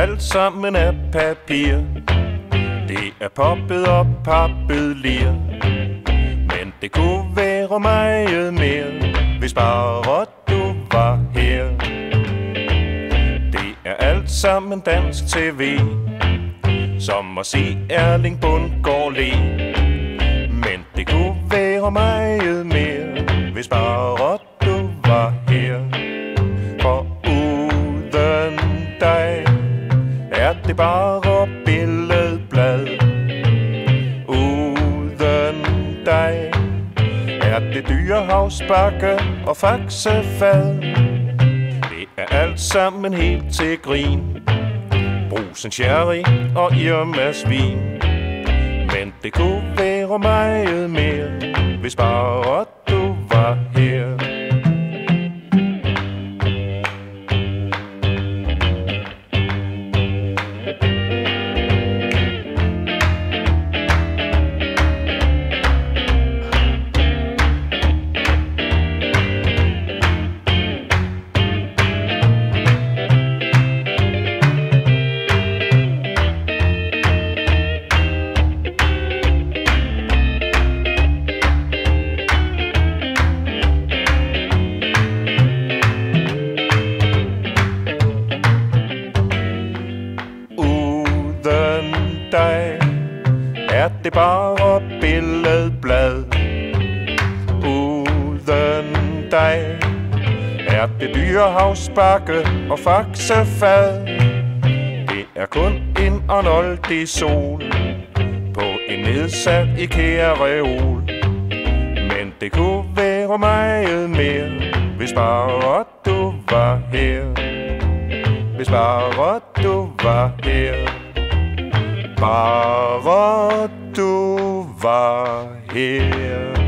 alt sammen af papir. Det er poppet og pappet lir. Men det kunne være meget mere, hvis bare du var her. Det er alt sammen dansk tv, som at se Erling Bundgaard le. Men det kunne være meget mere, hvis bare du var her. For uden dig er det bare billedblad. Uden dig er det Dyrehavsbakke og faxefad. Det er alt sammen helt til grin. Brugsen sherry og Irmas vin. Men det kunne være meget mere, hvis bare du var her. Dig er det bare billedblad. Uden dig er det Dyrehavsbakke og faxefad. Det er kun en arnoldig sol på en nedsat IKEA-reol. Men det kunne være meget mere, hvis bare du var her. Hvis bare du var her. Bare du var her.